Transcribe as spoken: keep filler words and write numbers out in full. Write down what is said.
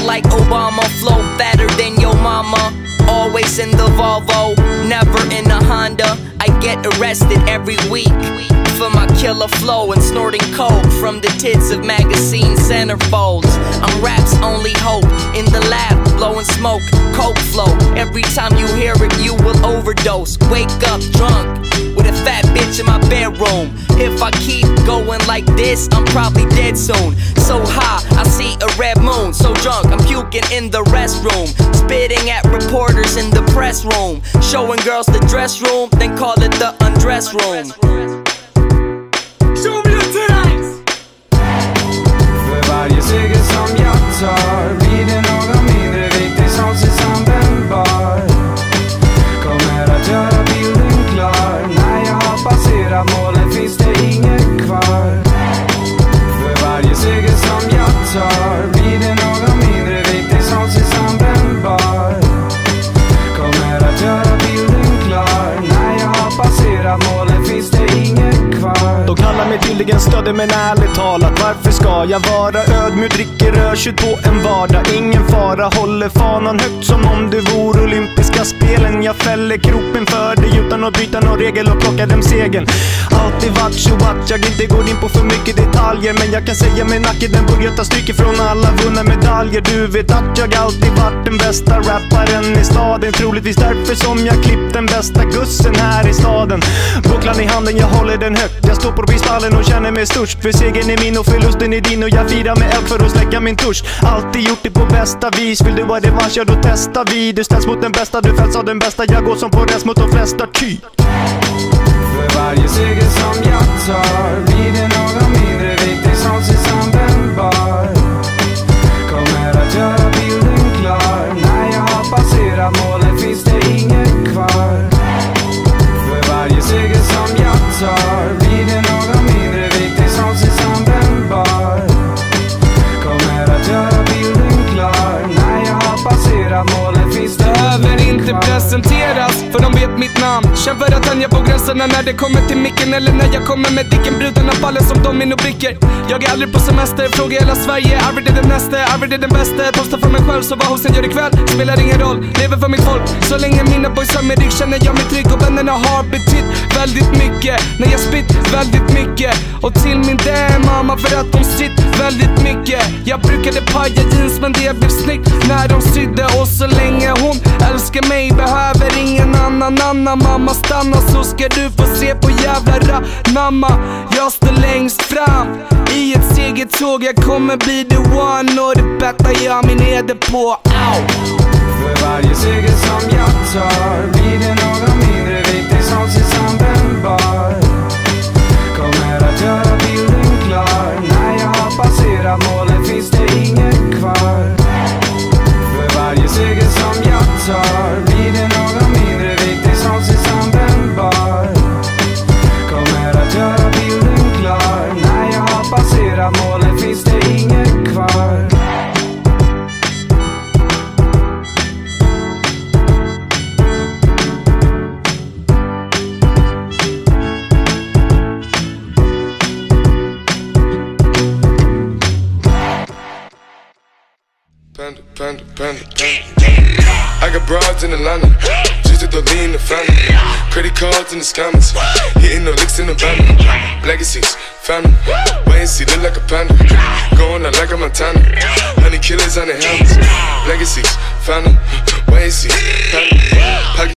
like Obama, flow fatter than your mama. Always in the Volvo, never in a Honda. I get arrested every week for my killer flow and snorting coke from the tits of magazine centerfolds. I'm rap's only hope, in the lab blowing smoke, coke flow. Every time you hear it you will overdose. Wake up drunk with a fat bitch in my bedroom. If I keep going like this I'm probably dead soon. So high I see a red moon, so drunk I'm puking in the restroom, spitting at reporters in the press room, showing girls the dress room, then call it the undress room. Show me your titties! För varje seger som jag tar blir det någon mindre viktig som syns användbar. Kommer att göra bilden klar. När jag har passerat målet finns det inget kvar. För varje seger som jag tar blir det någon mindre viktig som syns användbar. Kommer att göra bilden klar. När jag har passerat målet finns det inget kvar. De kallar mig tydligen stödde, men ärligt talat, varför ska jag vara ödmjuk? Dricker rödtjut på en vardag, ingen fara. Håller fanan högt som om det vore olympiska spelen. Jag fäller kroppen för dig utan att byta någon regel och plocka dem segern. Alltid vart så vart, jag inte går in på för mycket detaljer, men jag kan säga med nacken den börjar ta stryker från alla vunna medaljer. Du vet att jag alltid varit den bästa rapparen i staden. Troligtvis därför som jag klippt den bästa gussen här i staden. Bucklan i handen, jag håller den högt. Jag står på pistallen och känner mig störst. För segern är min och förlusten är din, och jag firar med eld för att släcka min törst. Alltid gjort det på bästa vis. Vill du ha revansch, ja då testar vi. Du ställs mot den bästa, du fälls av den bästa. Jag går som på rest mot de flesta, ty. För varje seger som jag tar blir det någon mindre viktig som syns användbar. Kommer att göra bilden klar. När jag har passerat målet finns det inget kvar. För varje seger som jag tar blir det någon mindre viktig som syns användbar. Kommer att göra bilden klar. När jag har passerat målet finns det behöver inte presenteras, för de vet mitt namn. Känn för att tänja på gränserna när det kommer till micken, eller när jag kommer med dicken. Brudarna faller som dominobrickor. Jag är aldrig på semester, frågar hela Sverige. Arvid är den näste, Arvid är den bästa. Tosta för mig själv, så vad hosten gör ikväll spelar ingen roll, lever för mitt folk. Så länge mina boys har med dig känner jag mig trygg. Och vännerna har betytt väldigt mycket när jag spitt väldigt mycket. Och till min damn mamma för att de sitt väldigt mycket. Jag brukade paja jeans men det blev snyggt när de sydde. Och så länge hon älskar mig behöver ingen annan annan. Mamma stanna så ska du få se på jävla namma. Jag står längst fram i ett segertåg. Jag kommer bli the one och det bettar jag min heder på. Ow! För varje seger som jag tar blir det någon mindre viktig som syns användbar. Kommer att göra bilden klar. När jag har passerat målet finns det inget kvar. För varje seger som jag tar blir det någon mindre viktig som syns användbar. Kommer att göra bilden klar. När jag har passerat målet finns det inget kvar. Panda, panda, panda, panda. I got broads in Atlanta, just to the lean the family. Credit cards in the scammers, hitting no licks in the van. Legacies, family, wait and see, look like a panda. Going out like a Montana. Honey